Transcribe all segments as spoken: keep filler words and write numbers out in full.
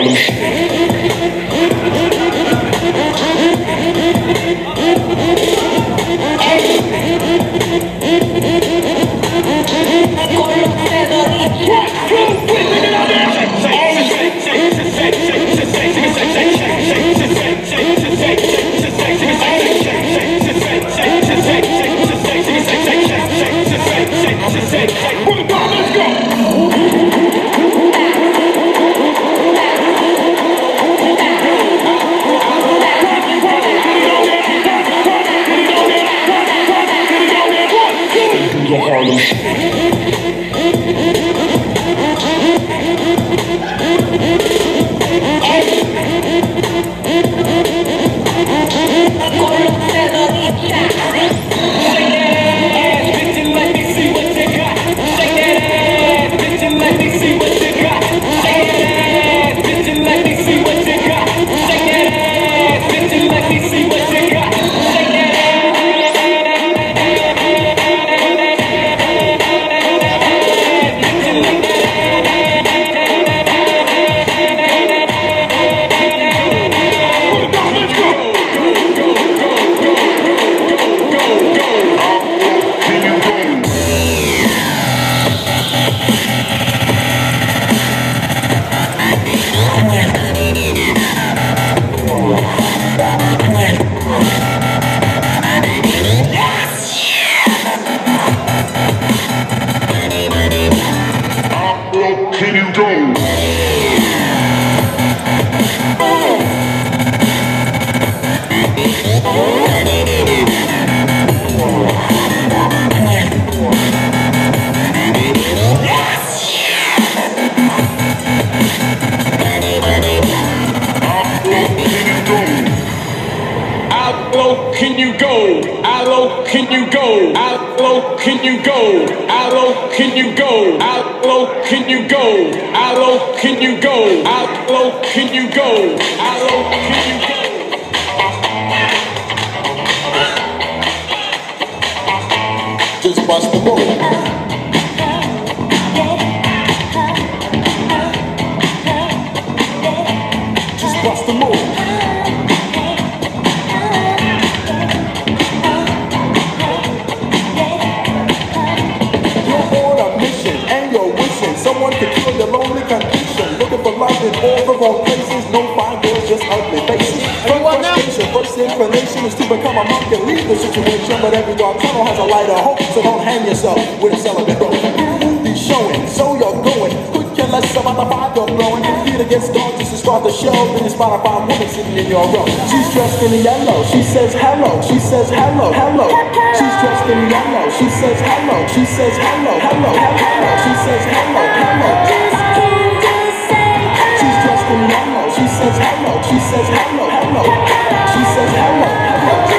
Harlem Shake. Harlem Shake. Can you go? Can you go? How low can you go? How low can you go? How low can you go? How low can you go? How low can you go? How low can you go? How low can you go? Just bust the move. Just bust the move. Someone to cure your lonely condition. Looking for love in all the wrong places. No fine girls, just ugly faces. First frustration, first inclination is to become a monk and leave the situation. But every dark tunnel has a light of hope, so don't hang yourself with a celibate rope. Be showing, so you're going. Could care less about the fire you're blowing. Computer gets dark just to start the show. Then you spot a fine woman sitting in your row. She's dressed in yellow. She says hello. She says hello. Hello. She's dressed in yellow. She says hello. She says hello. Hello. Hello. She says hello. Hello. She's dressed in yellow. She says hello. She says hello. Hello. She says hello. Hello.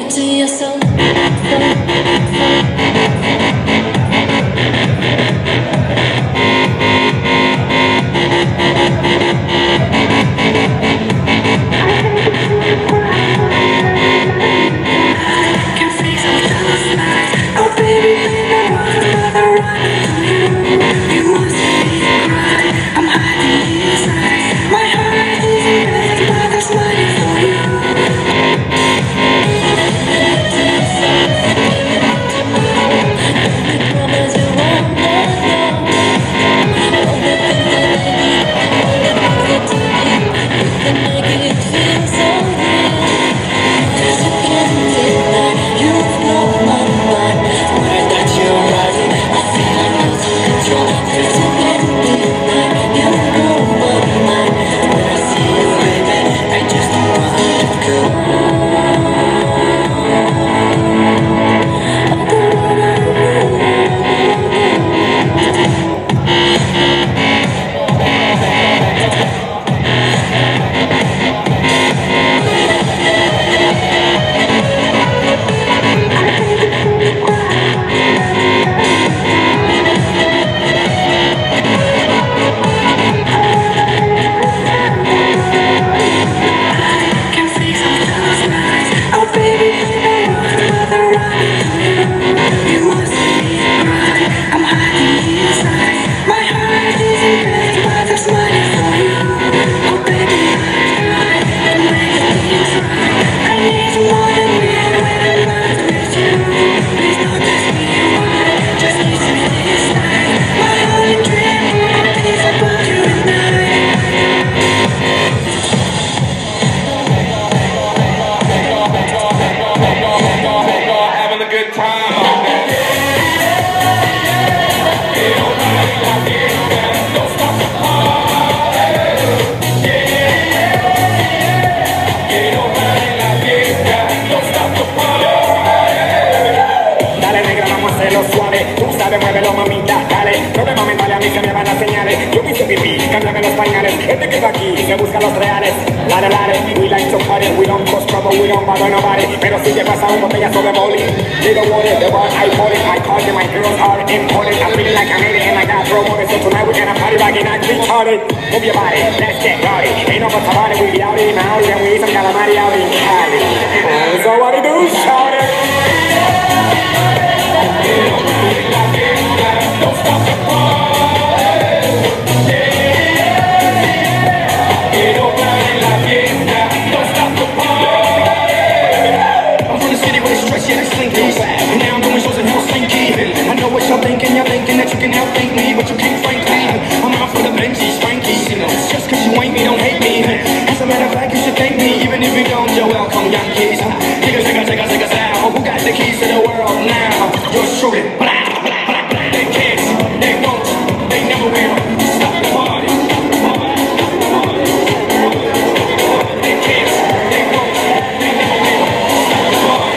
to yourself. Cámbiame los pañales, gente que va aquí se busca los reales. Lare, lare, we like to party, we don't cause trouble, we don't bother nobody. Pero si te pasa un botellazo de boli, they don't want it, the bar I bought it. My cars and my girls are important. I'm feeling like I made it and I got promoted. So tonight we're gonna party like it, not retarded. Move your body, let's get rowdy. Ain't no buts about it, we be out in Maui and we eat some calamari out in Cali. And so what do you do, shout it? Don't stop the party. Now I'm doing shows in Helsinki. I know what you're thinking, you're thinking that you can outthink me, but you can't frankly. I'm out for the Benjis, Frankies, you know. Just cause you ain't me, don't hate me. As a matter of fact, you should thank me, even if you don't, you're welcome, Yankees. Take a, take a, take a, take a sound. Who got the keys to the world now? You're shooting. They can't, they won't, they never will. Stop the party. They can't, they won't, they never will. Stop the party.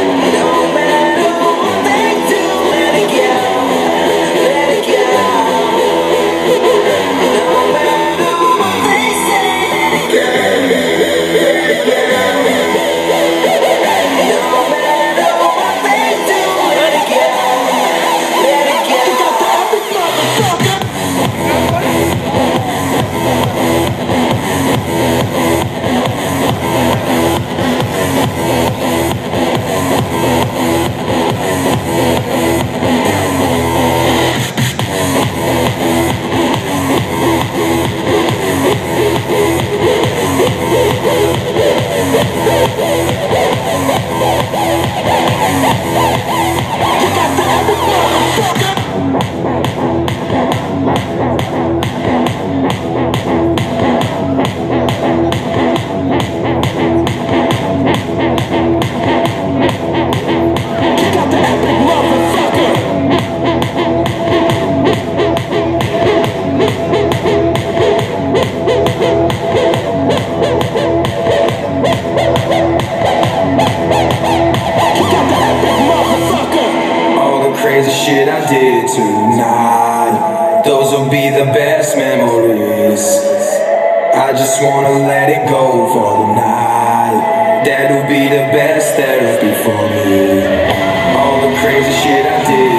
Let it go. crazy shit I did tonight, those will be the best memories. I just wanna let it go for the night. That'll be the best therapy for me. All the crazy shit I did